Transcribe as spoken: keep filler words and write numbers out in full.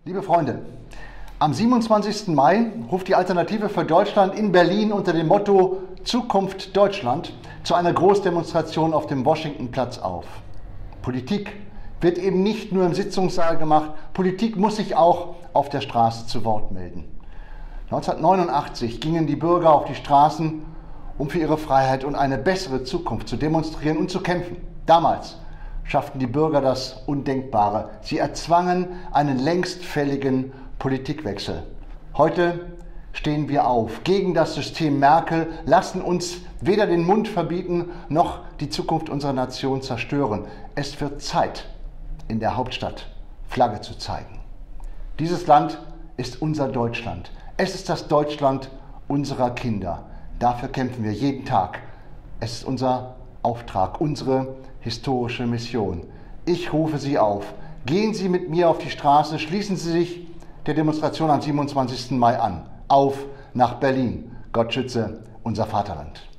Liebe Freunde, am siebenundzwanzigsten Mai ruft die Alternative für Deutschland in Berlin unter dem Motto Zukunft Deutschland zu einer Großdemonstration auf dem Washingtonplatz auf. Politik wird eben nicht nur im Sitzungssaal gemacht, Politik muss sich auch auf der Straße zu Wort melden. neunzehnhundertneunundachtzig gingen die Bürger auf die Straßen, um für ihre Freiheit und eine bessere Zukunft zu demonstrieren und zu kämpfen. Damals schafften die Bürger das Undenkbare. Sie erzwangen einen längst fälligen Politikwechsel. Heute stehen wir auf gegen das System Merkel, lassen uns weder den Mund verbieten, noch die Zukunft unserer Nation zerstören. Es wird Zeit, in der Hauptstadt Flagge zu zeigen. Dieses Land ist unser Deutschland. Es ist das Deutschland unserer Kinder. Dafür kämpfen wir jeden Tag. Es ist unser Auftrag, unsere historische Mission. Ich rufe Sie auf. Gehen Sie mit mir auf die Straße, schließen Sie sich der Demonstration am siebenundzwanzigsten Mai an. Auf nach Berlin. Gott schütze unser Vaterland.